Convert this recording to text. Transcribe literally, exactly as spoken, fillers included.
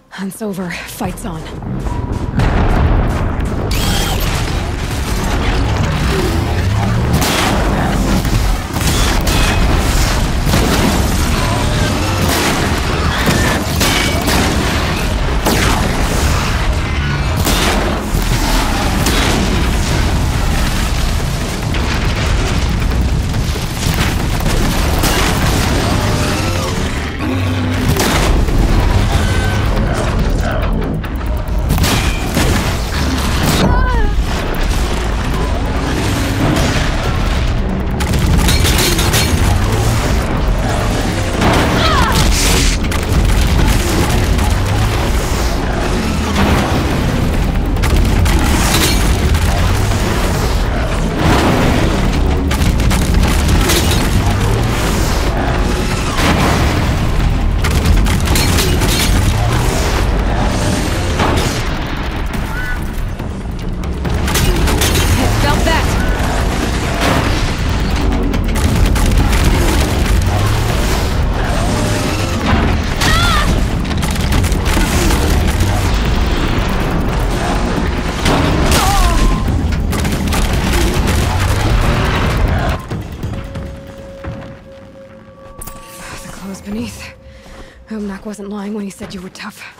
Hunt's over. Fight's on. Beneath. I hope Mac wasn't lying when he said you were tough.